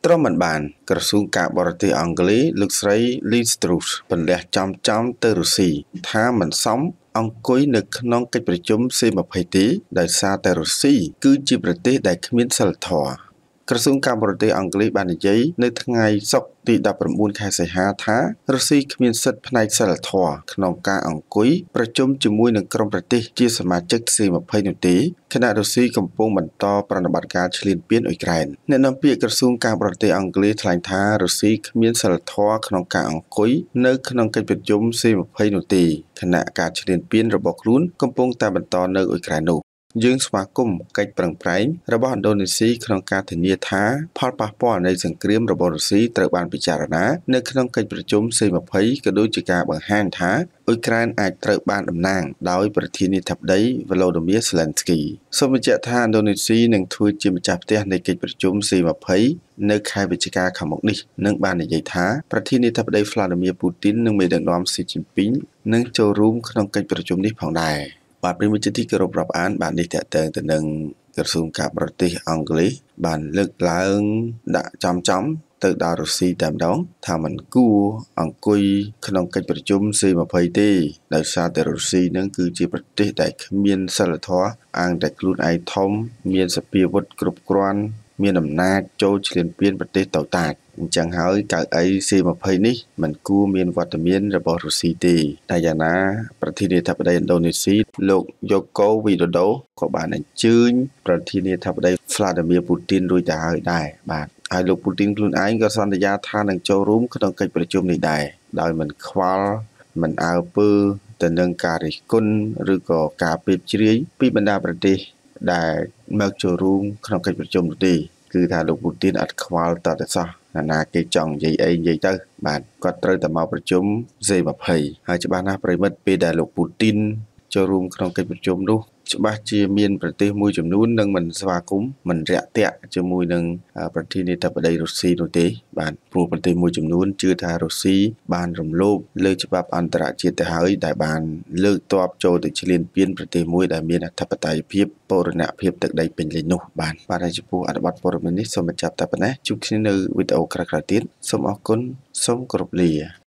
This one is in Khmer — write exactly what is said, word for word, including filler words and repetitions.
Trong mình bàn,ក្រសួងការបរទេសអង់គ្លេសលោកស្រី Liz Truss បន្ទះចំចំទៅរុស្ស៊ីថាមិនសមអង្គុយនៅក្នុងកិច្ចប្រជុំ C ยี่สิบ ទេដោយសារតែរុស្ស៊ីគឺជាប្រទេសដែលគ្មានសីលធម៌ក្រសួងការបរទេសអង់គ្លេសបាននិយាយនៅថ្ងៃសុក្រទីដប់ប្រាំបួនខែសីហាថារុស្ស៊ីគ្មានសិទ្ធិផ្នែកសីលធម៌ក្នុងការអង្គុយប្រជុំជាមួយនឹងក្រុមប្រទេសជាសមាជិក C ยี่สิบ នោះទេខណៈរុស្ស៊ីកំពុងបន្តប្រតិបត្តិការឈ្លានពានអ៊ុយក្រែនអ្នកនាំពាក្យក្រសួងការបរទេសអង់គ្លេសថ្លែងថារុស្ស៊ីគ្មានសីលធម៌ក្នុងការអង្គុយនៅក្នុងកិច្ចប្រជុំ C ยี่สิบ នោះទេខណៈការឈ្លានពានរបស់ខ្លួនកំពុងតែបន្តនៅអ៊ុយក្រែននោះយើងស្វាគមន៍កិច្ចប្រឹងប្រែងរបស់ឥណ្ឌូនេស៊ីក្នុងការធានាថាផលប៉ះពាល់នៃសង្គ្រាមរបស់រុស្ស៊ីត្រូវបានពិចារណានៅក្នុងកិច្ចប្រជុំ C ยี่สิบ ក៏ដូចជាការបង្ហាញថាអ៊ុយក្រែនអាចត្រូវបានតំណាងដោយប្រធានាធិបតី Volodymyr Zelensky សូមបញ្ជាក់ថាឥណ្ឌូនេស៊ីនឹងធ្វើជាម្ចាស់ផ្ទះនៃកិច្ចប្រជុំ C ยี่สิบ នៅខែវិច្ឆិកាខាងមុខនេះនិងបាននិយាយថាប្រធានាធិបតី Vladimir Putin និងមេដឹកនាំ Xi Jinping នឹងចូលរួមក្នុងកិច្ចប្រជុំនេះផងដែរបាទប្រិយមិត្តទីគោរពរាប់អានបាទនេះតើតើទៅនឹងក្រសួងការបរទេសអង់គ្លេសបានលើកឡើងដាក់ចំចំទៅដល់រុស្ស៊ីតែម្ដងថាมันគួរអង្គុយក្នុងកិច្ចប្រជុំ C ยี่สิบ ទេដោយសារតែរុស្ស៊ីនឹងគឺជាប្រទេសដែលគ្មានសីលធម៌អាងតែខ្លួនឯងធំមានសភាវុធគ្រប់គ្រាន់មានអំណាចចូលឈ្លានពានប្រទេសតូចតាចអញ្ចឹងហើយកៅអី C ยี่สิบ នេះมันគួរមានវត្តមានរបស់រុស្ស៊ីទេតែយ៉ាងណាប្រធានាធិបតីឥណ្ឌូនេស៊ីលោក Joko Widodo ក៏បានអញ្ជើញប្រធានាធិបតី Vladimir Putin រួចទៅហើយដែរបាទហើយលោក Putin ខ្លួនឯងក៏សន្យាថានឹងចូលរួមក្នុងកិច្ចប្រជុំនេះដែរដោយមិនខ្វល់មិនអើពើទៅនឹងការរិះគន់ឬក៏ការពេបជ្រាយពីបណ្ដាប្រទេសដែលមកចូលរួមក្នុងកិច្ចប្រជុំនោះទេគឺថាលោក Putin អត់ខ្វល់តតែសោះណាគេចង់និយាយអីនិយាយទៅបាទគាត់ត្រូវតែមកប្រជុំ C ยี่สิบ ហើយច្បាស់ណាស់ប្រិមិត្តពេលដែលលោក Putin ចូលរួមក្នុងកិច្ចប្រជុំនោះច្បាស់ជាមានប្រទេសមួយចំនួននឹងមិនស្វាគមន៍មិនរាក់ទាក់ជាមួយនឹងប្រធានាធិបតីរុស្ស៊ីនោះទេបាទព្រោះប្រទេសមួយចំនួនជឿថារុស្ស៊ីបានរំលោភលើច្បាប់អន្តរជាតិទៅហើយដែលបានលើកទ័ពចូលទៅឈ្លានពានប្រទេសមួយដែលមានអធិបតេយ្យភាពបូរណភាពទឹកដីពេញលេញនោះបាទបាទហើយចំពោះអត្ថបទព័ត៌មាននេះសូមបញ្ចប់តែប៉ុណ្ណេះជួបគ្នានៅវីដេអូក្រោយៗទៀតសូមអរគុណសូមគោរពលា